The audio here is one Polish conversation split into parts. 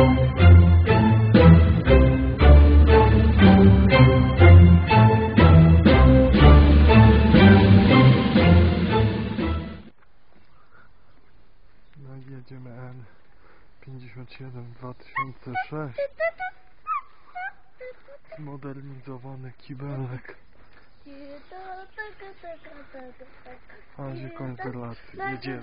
Jedziemy N57 2006, zmodernizowany kibelek w fazie konserwacji. Jedziemy.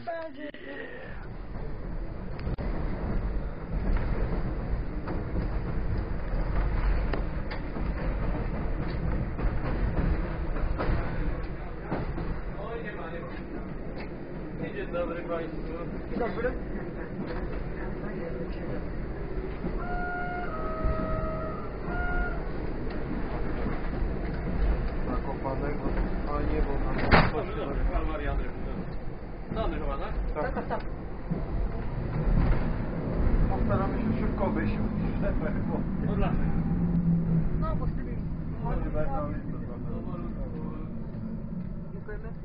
Dzień dobry Państwu. Dzień dobry. Zakopanego, a nie, bo na Dobrze, Pan Mariany. Znany chyba, tak? Tak. Postaramy się szybko wyjść w ślepę, bo... No dlaczego? No, bo z tymi... Dziękujemy.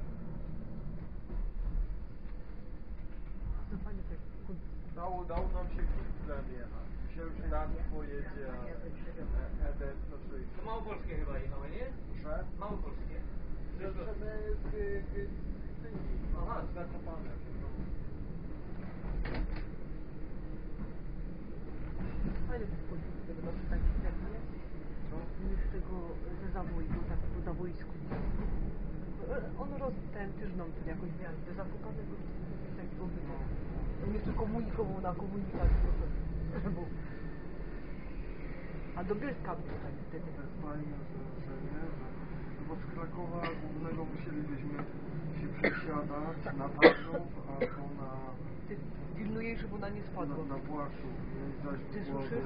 Udało nam się Kingsland jechać. Myślałem, że tam pojedzie, a EDS to szli. To małopolskie chyba jechały, nie? Że? Małopolskie. Aha, Zakopane. Fajne to wchodziło z tego na taki ten, nie? Niż tego ze zawojku, tak po zawojsku. On ten też nam tu jakoś miał, do zapukanego takiego bytu. On jeszcze komunikował na komunikacji, bo... A do Bielska był tak wtedy. To jest fajne, że nie, że bo z Krakowa głównego musielibyśmy się przesiadać na Tarzów albo na... Ty pilnujesz, bo na nie spadło. Na płaszczu. Ty słyszysz?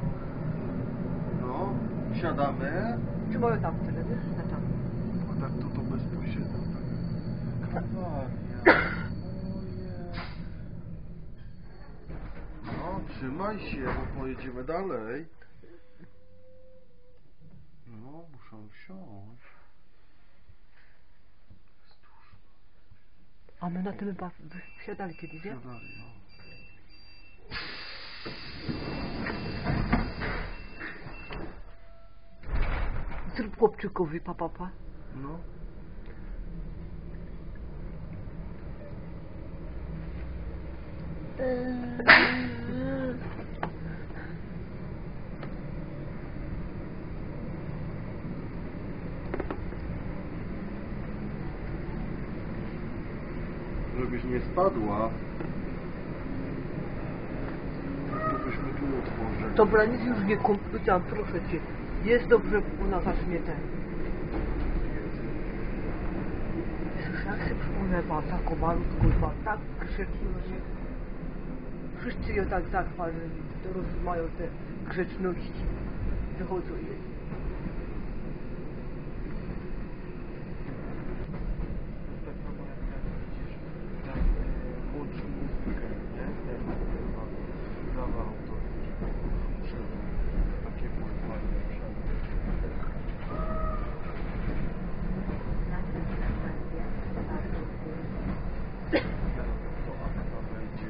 No, siadamy. Czy mają tam tyle, wiesz? Na czas. A tak to bezpośrednio, tak. Kalwaria. No, trzymaj się, bo pojedziemy dalej. No, muszę wsiąść. Jest dużo. A my na tym chyba wsiadali kiedyś, nie? Siadali, no. Zrób chłopczykowi, pa. No. Żebyś nie spadła, to byśmy tu otworzyli. Dobra, nic już nie komputam, proszę cię. Jest dobrze, u nas aż nie ten. Jak się przypomniała taką malutką, tak grzeczną, że wszyscy ją tak zachwalili, to mają te grzeczności. Wychodzą je. Tak samo jak widzisz, jak łączy muzykę, nie? Prawa autorskie. Takie były fajne sprzęty. To akta wejdzie.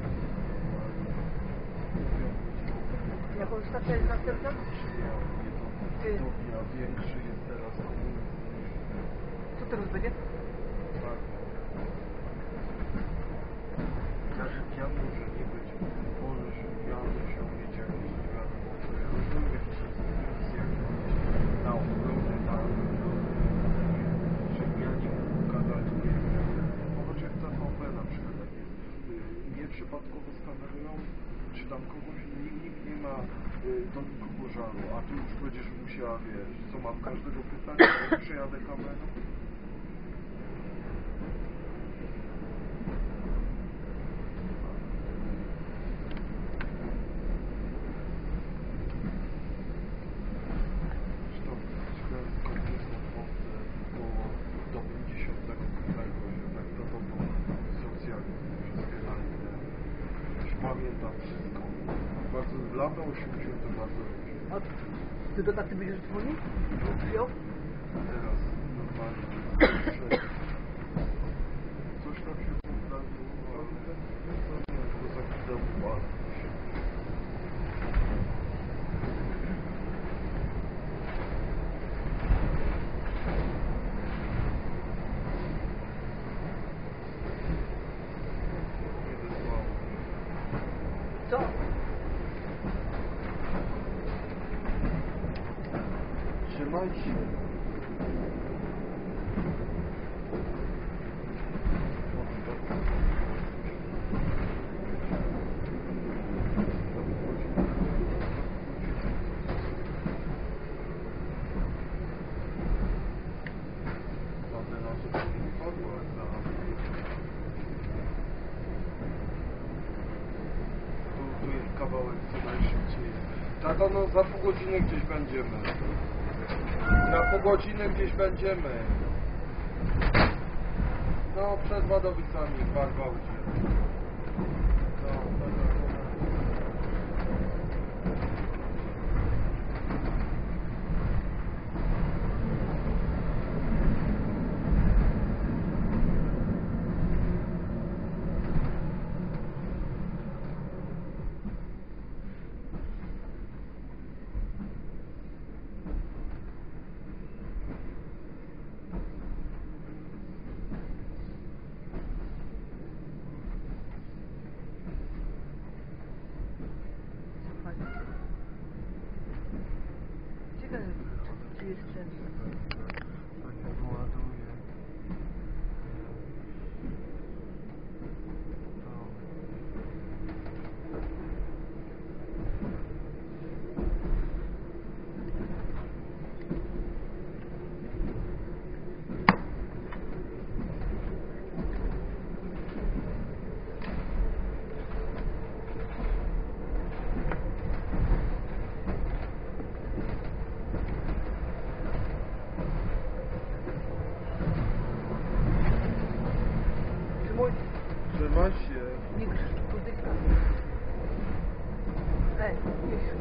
Jakąś stację jest następna? Widownia większy jest teraz. Co teraz będzie? Ja może nie być, możesz wiany się mieć jakieś nie wiadomo co, ja lubię przez telewizję na obrony, żeby ja nie mógł pokazać, popatrz jak TVP na przykład, jak jest nieprzypadkowo skamerują, czy tam kogoś, nikt nie ma do nikogo żalu, a ty już będziesz musiała, wiesz, co mam każdego pytania, jak przejadę kamerą. Pamiętam wszystko. Bardzo lata 80. bardzo lubię. A ty do taty będziesz dzwonił? Przyjął? Teraz normalnie coś tam się poprawiło, ale to nie, to za chwilę upadło się. Trzymaj się. Tu jest kawałek co najszybciej. Tato, no za pół godziny gdzieś będziemy. Za pół godziny gdzieś będziemy. No, przed Wadowicami, w Barwałdzie. No, tak. Ciekawe, czy jest ten... Panie wyładuje. Trzymaj się. Nie krzycz, podycha. Ej, Misiu.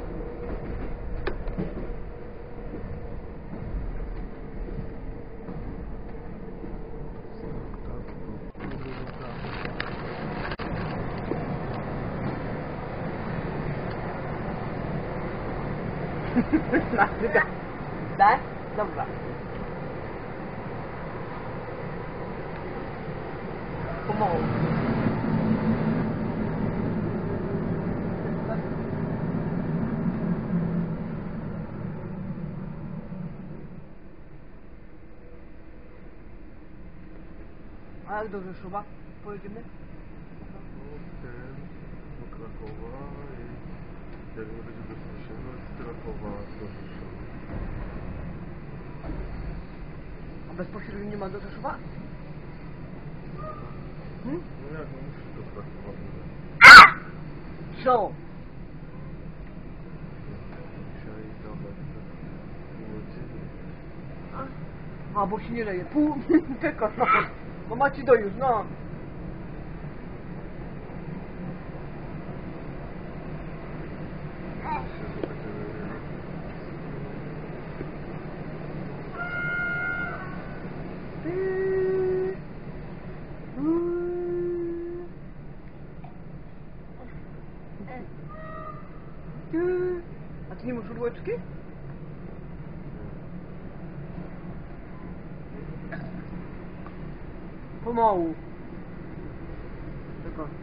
Tak? Dobra. Pomału. A jak do Rzeszowa pojedziemy? Do Krakowa i jak nie będzie bezpośrednio z Krakowa do Rzeszowa. A bezpośrednio nie ma do Rzeszowa? Hmm? No jak, no musisz do Krakowa wyjść. Co? Dzisiaj dawać pół godziny. A, bo się nie leje. Pół, tylko no. Bo macie do już, no. A ty nie masz urłeczki? Pomału. Tylko.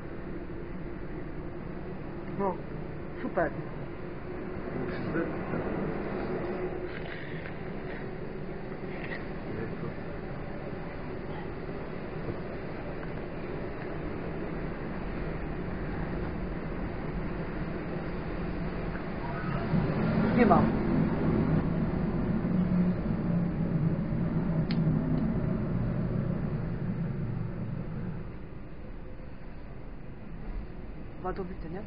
No, super. Nie mam. Wadowice, nie?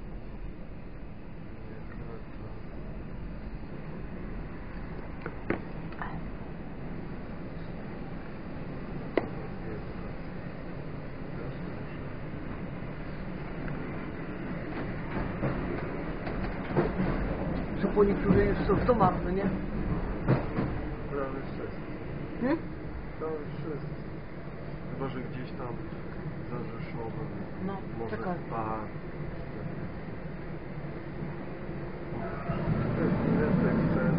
Co po niektórzy już są w domach, no nie? Prawie wszyscy. Hmm? Prawie wszyscy. Chyba, że gdzieś tam za Rzeszowem. No, może czekaj. park. Jest ekscent.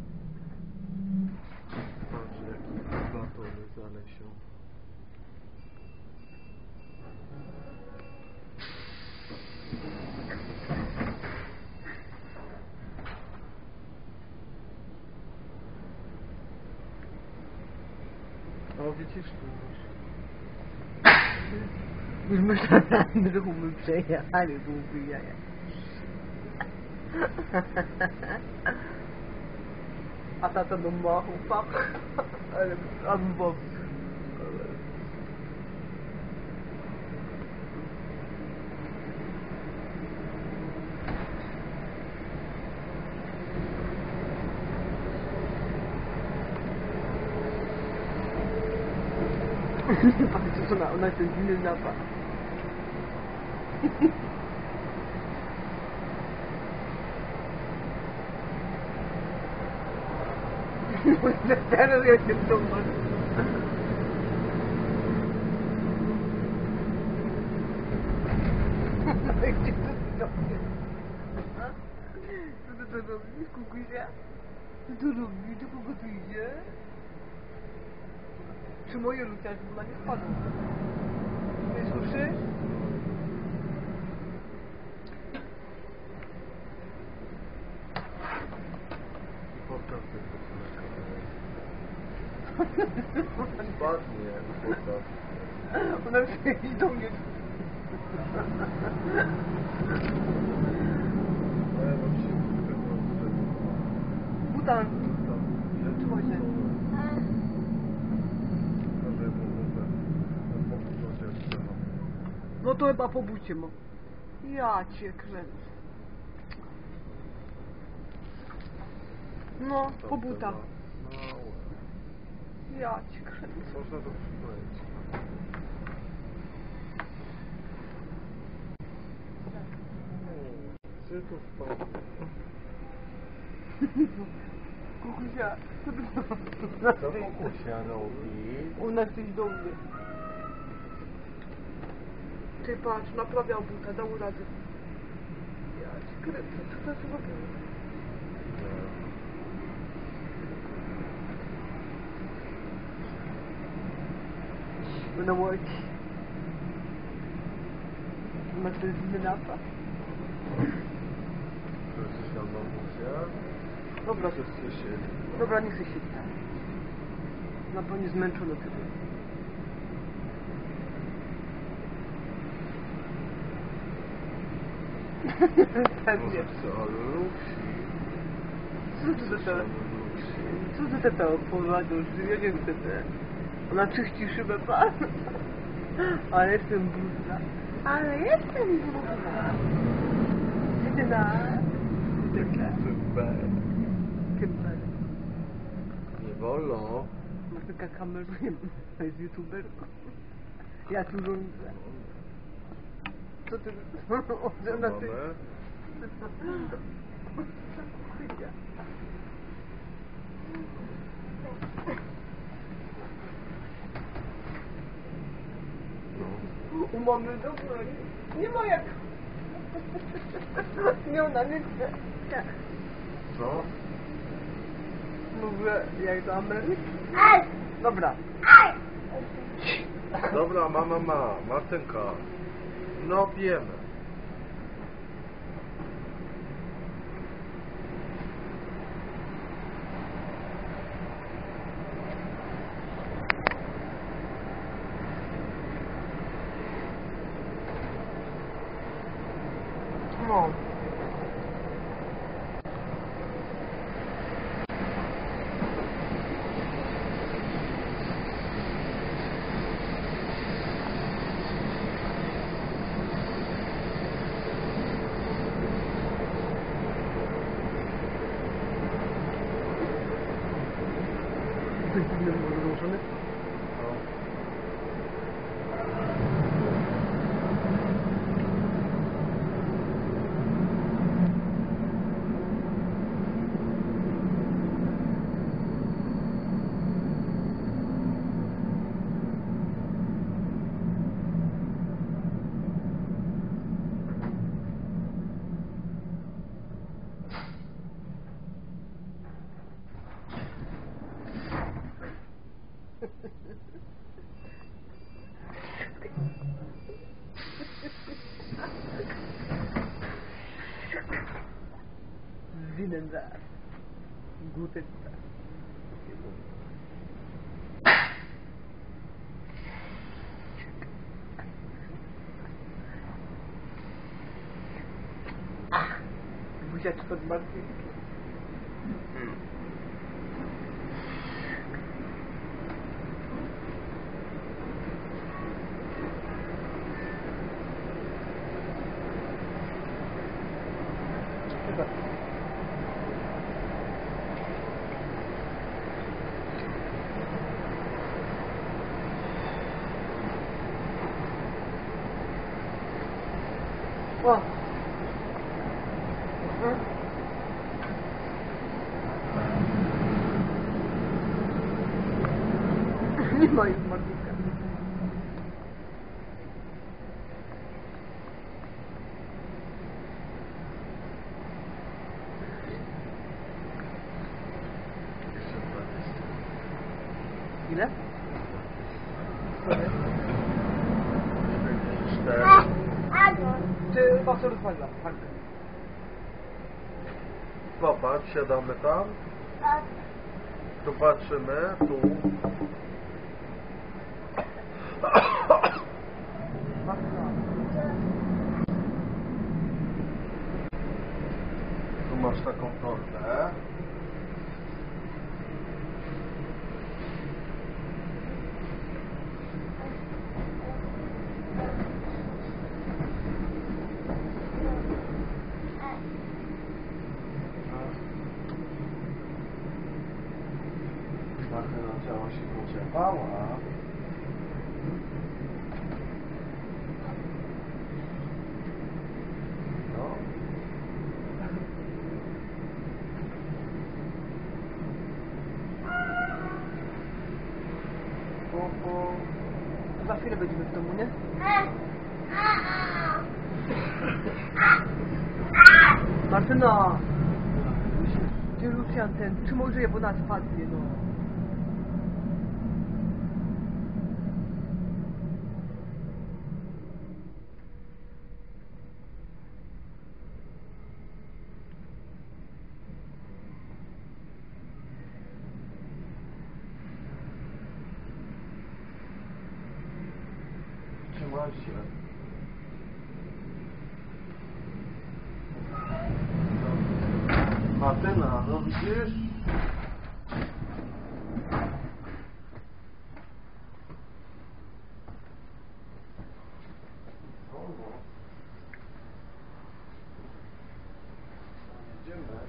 Patrz, jaki batony zalesią. O, widzisz tu już. Już myślałem, że my przejechali, byłby jaja. A tata do machu, pak. Ale albo... Patrzcie, co ona ten inny napad. Teraz ja się dumam. Gdzie to zrobię? Co ty to robisz, kukusia? Co ty robisz? Do kogo tu idzie? Czy moje rzucia, żeby ona nie spadła? Nie słyszysz? Postaw tylko troszkę. Spadnie, postaw. Ona przyjdzie do mnie. Ale mam się tego. Butan. Trzymaj się. No to chyba po bucie mam. Ja cię kręcę. No, po buta. Ja cię kręcę. Można to przykleić. Gdzie to wpadło? Kukusia, co ty Co kukusia robi? u nas coś do mnie. Ty patrz, naprawiał buta, dał radę. Ja cię kręcę, co to zrobiło? Będę łodzi. Masz ten inny napad? To jesteś na mamusia? Dobra, Wszyscy siedzi. dobra, nie chcę siedzieć. Na pewno zmęczony tyle. Pewnie. Co, Luksi? Co ty to? Co ty to opowiadasz? Ja nie wiem, co to. Ona czyści szybę, pan. Ale jestem brudna. Ale jestem brudna. Jedyna. Super. Kymber. Nie wolno. Martyka kameruje, to jest youtuberką. Ja tu rządzę. Co ty... Ona ty... Mamy? U mamy dobra, nie ma jak. Nie, ona nie chce. Co? Mówię, jak do Ameryki. Dobra. Dobra, mama ma. Martynka. No wiemy. No. Ty nie rozłożony? Vielen Dank. Guten Tag. buziaczko od Martynki. Chyba. O! Nie ma już Martinka. Jeszcze 20. Ile? Sorry. 4. Ty bardzo rozwaliła, tak. Popatrz, siadamy tam. Tu patrzymy, tu. Tu masz taką torbę. Martyna ciała się pociepała. No. Popo. Za chwilę będziemy w domu, nie? Martyna! Ty Lucian ten, czy może je po nas padnie, no? Trzymaj się. Martyna, no widzisz? Jedziemy.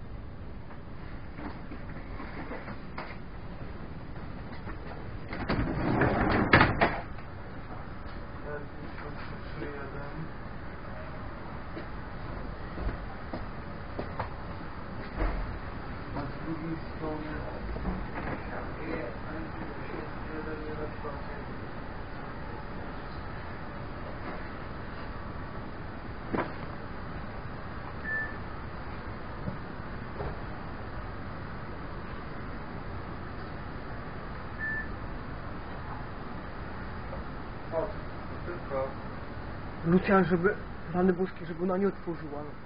A z drugiej strony chodź, tylko Lucian, żeby, rany boskie, żeby ona nie otworzyła. No.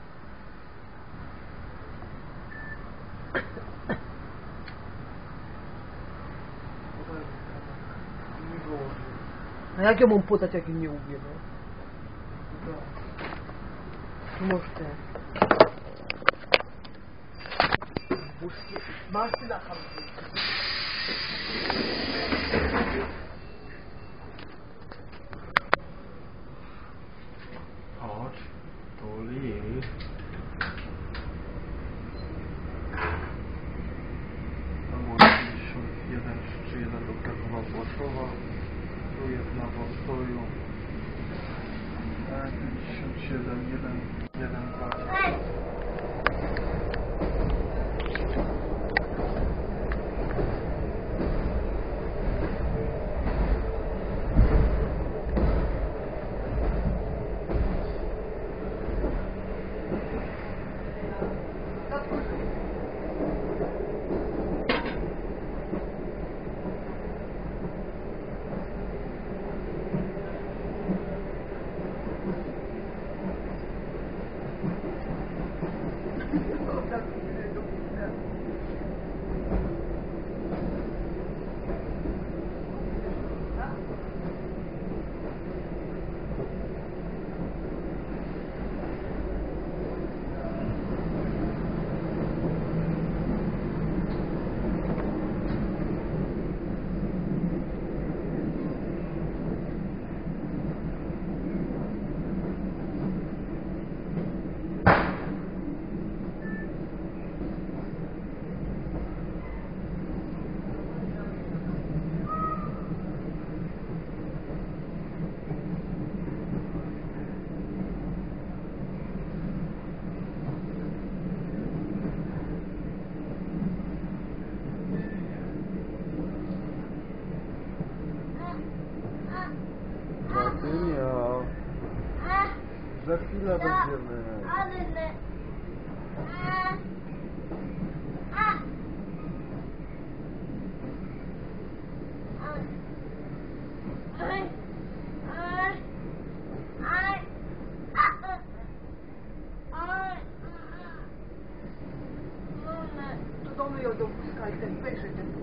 nie wyłoży. A jak ja mam podać, jak im nie umie, no? Tu masz te... Boskie... Masz ty na handlu. Chodź, tuli. Tam było 51 czy 1 do Krakowa Płaszowa. Tu jest na postoju. 57, 1, 2. za chwilę będziemy. To domy ją do wózka i ten wyżej, ten...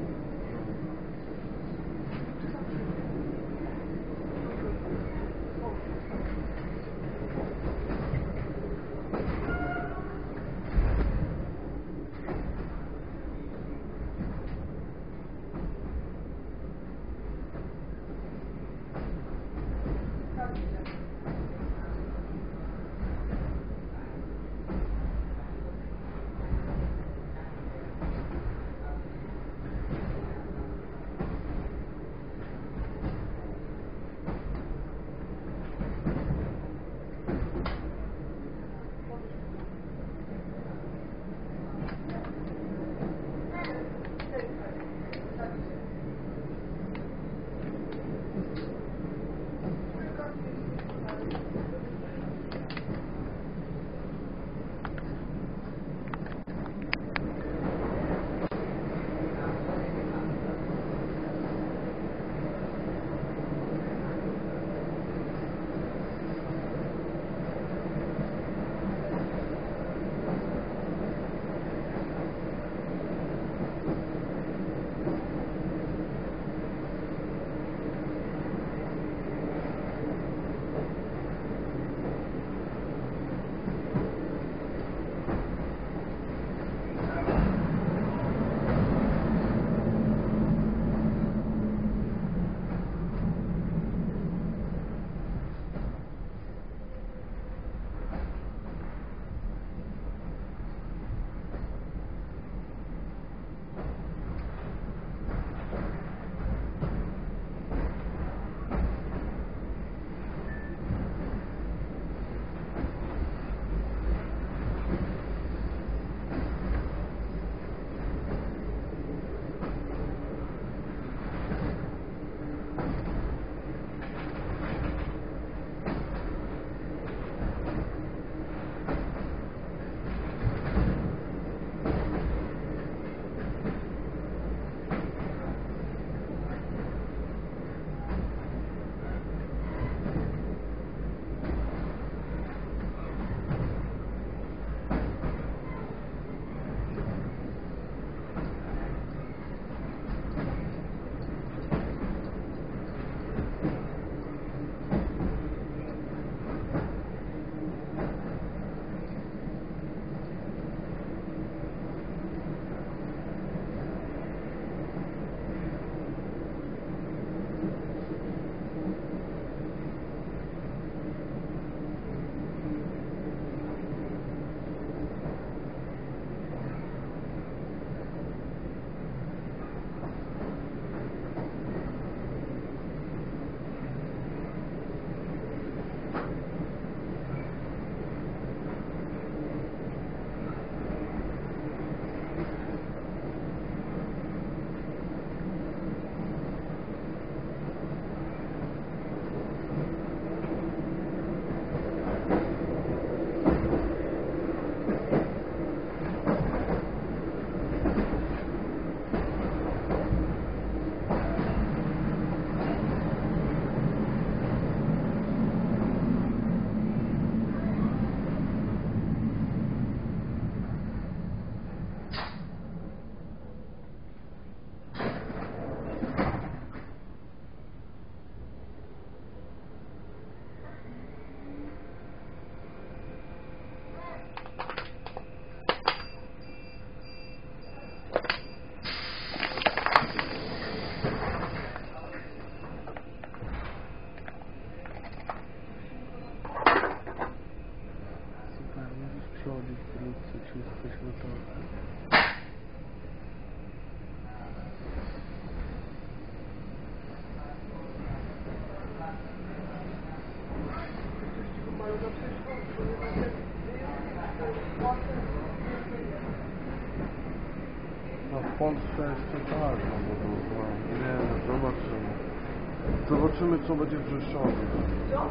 w Polsce jeszcze tak, no bo to, nie, no zobaczymy. Zobaczymy, co będzie w Rzeszowie. Co?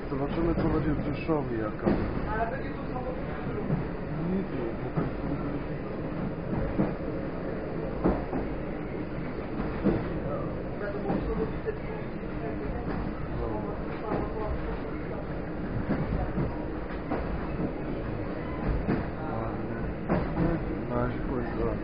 Zobaczymy, co będzie w Rzeszowie, jaka. Ale będzie to samo. Nie wiem, bo tak Wiadomo, co robić te na razie powiedziałem.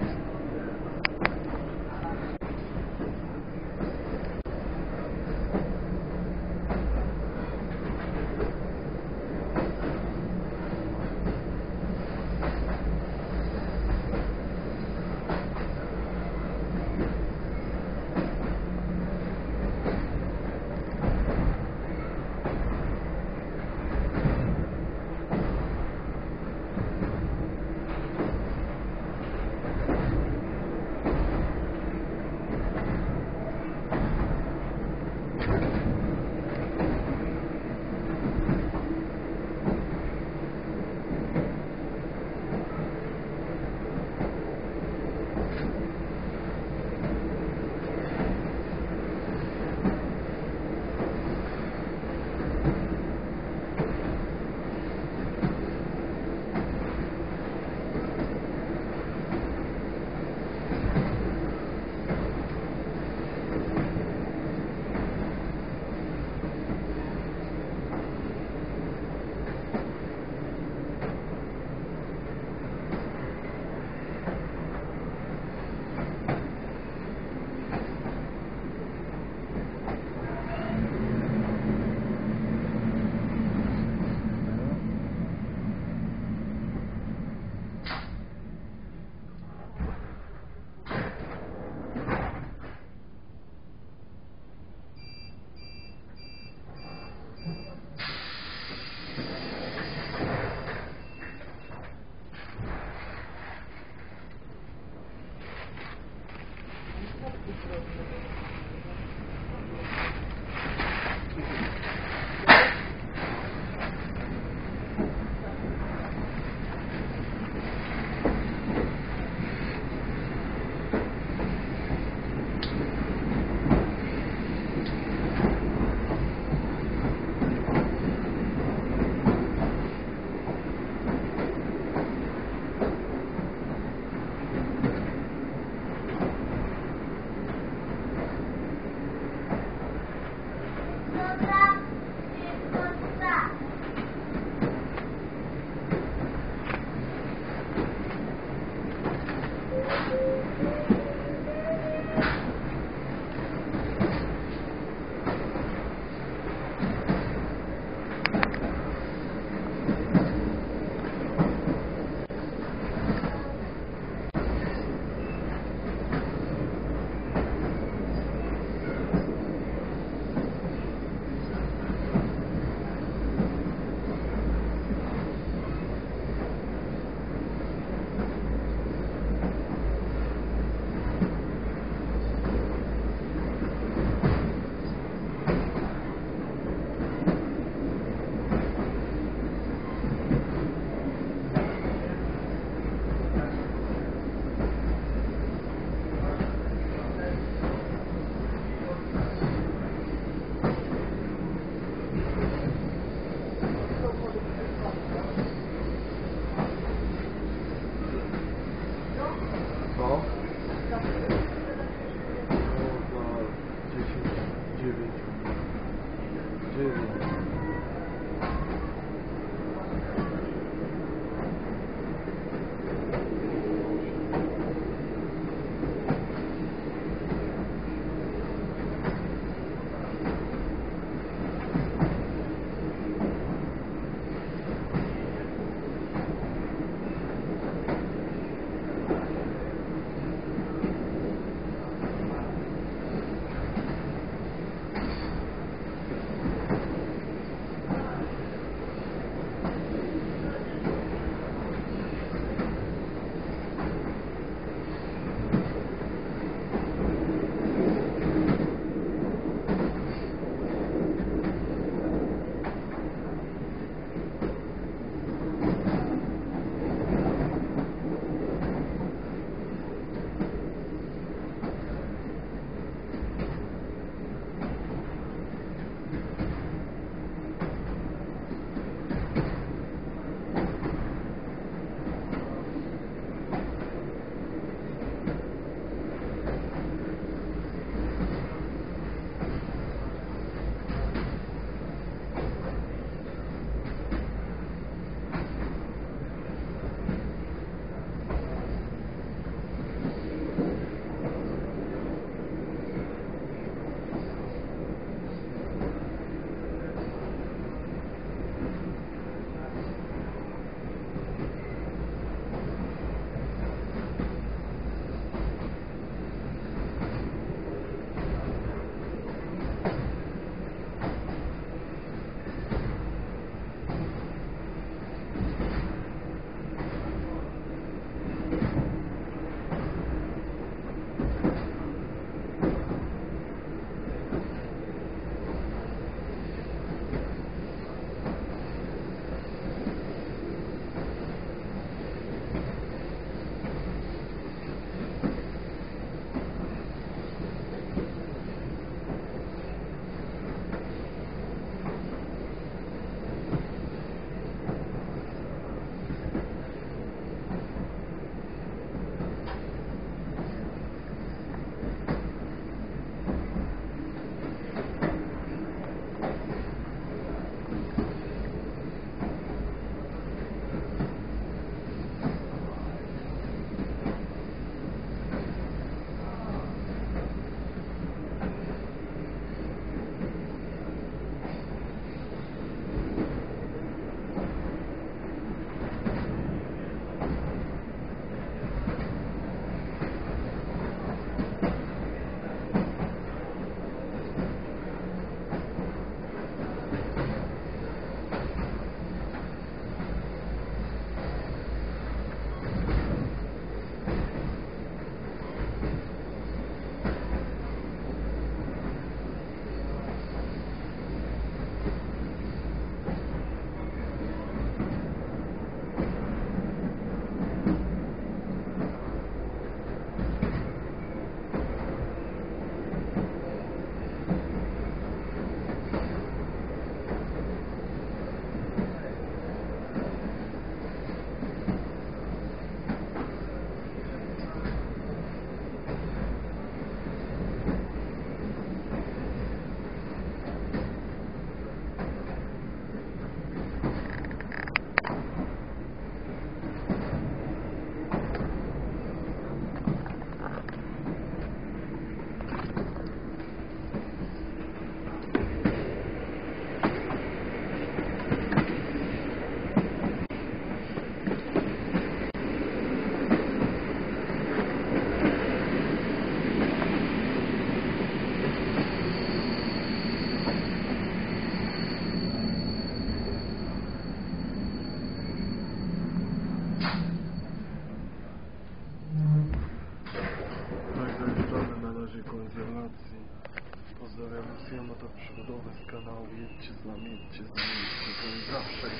Pozdrawiamy kilometr przygodowy z kanału. Jedźcie z nami, jedźcie z nami, jedźcie z nami zawsze.